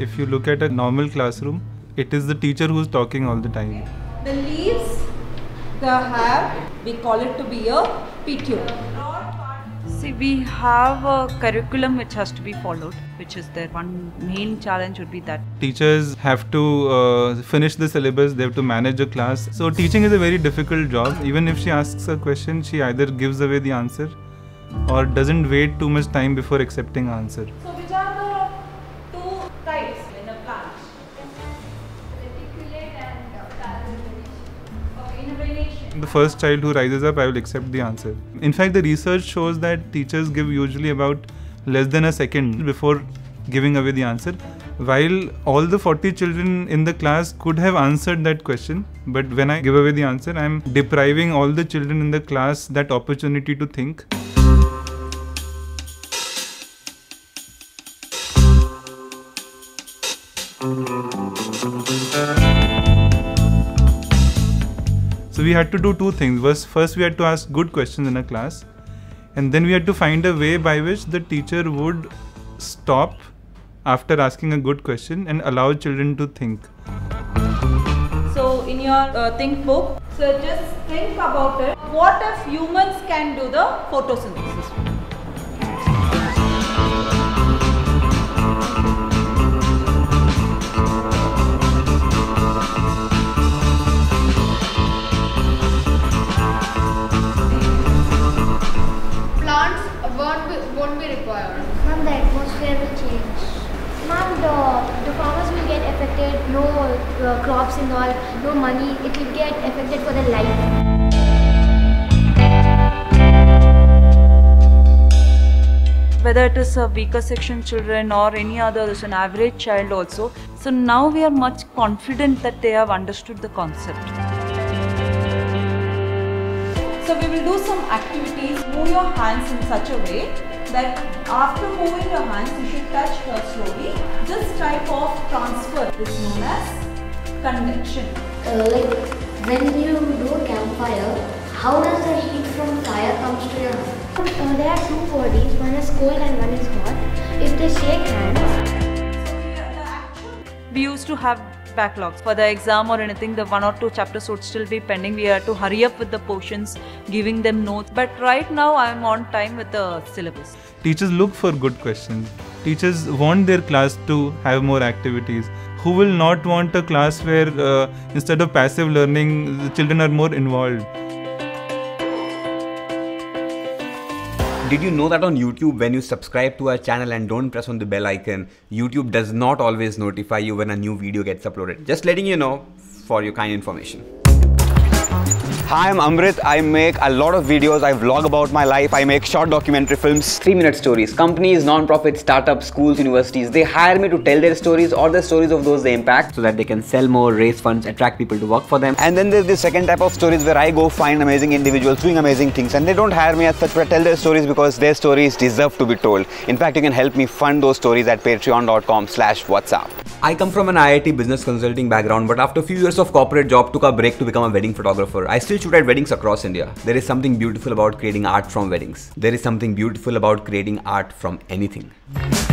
If you look at a normal classroom, it is the teacher who's talking all the time. The leaves, the hair, we call it to be a petiole. See, we have a curriculum which has to be followed, which is their one main challenge would be that. Teachers have to finish the syllabus, they have to manage a class. So teaching is a very difficult job. Even if she asks a question, she either gives away the answer or doesn't wait too much time before accepting answer. So which are the two types in a plant? Reticulate and Innovation. The first child who rises up, I will accept the answer. In fact, the research shows that teachers give usually about less than a second before giving away the answer. While all the 40 children in the class could have answered that question, but when I give away the answer, I am depriving all the children in the class that opportunity to think. So we had to do two things. First we had to ask good questions in a class, and then we had to find a way by which the teacher would stop after asking a good question and allow children to think. So in your think book, so just think about it. What if humans can do the photosynthesis? Won't be required. Ma'am, the atmosphere will change. Ma'am, the farmers will get affected. No crops and all, no money. It will get affected for their life. Whether it is a weaker section children or any other, there's an average child also. So now we are much confident that they have understood the concept. So we will do some activities. Move your hands in such a way that after moving your hands, you should touch her slowly. This type of transfer is known as convection. Like when you do a campfire, how does the heat from fire comes to your hand? There are two bodies, one is cold and one is hot. If they shake hands. We used to have backlogs for the exam or anything. The 1 or 2 chapters would still be pending. We had to hurry up with the portions, giving them notes. But right now I am on time with the syllabus. Teachers look for good questions. Teachers want their class to have more activities. Who will not want a class where instead of passive learning, the children are more involved? Did you know that on YouTube, when you subscribe to our channel and don't press on the bell icon, YouTube does not always notify you when a new video gets uploaded? Just letting you know for your kind information. Hi, I'm Amrit. I make a lot of videos. I vlog about my life. I make short documentary films, 3-minute stories. Companies, non-profits, startups, schools, universities, they hire me to tell their stories or the stories of those they impact so that they can sell more, raise funds, attract people to work for them. And then there's the second type of stories where I go find amazing individuals doing amazing things, and they don't hire me as such, but I tell their stories because their stories deserve to be told. In fact, you can help me fund those stories at patreon.com/Vatsa. I come from an IIT business consulting background, but after a few years of corporate job, took a break to become a wedding photographer. I still shoot at weddings across India. There is something beautiful about creating art from weddings. There is something beautiful about creating art from anything.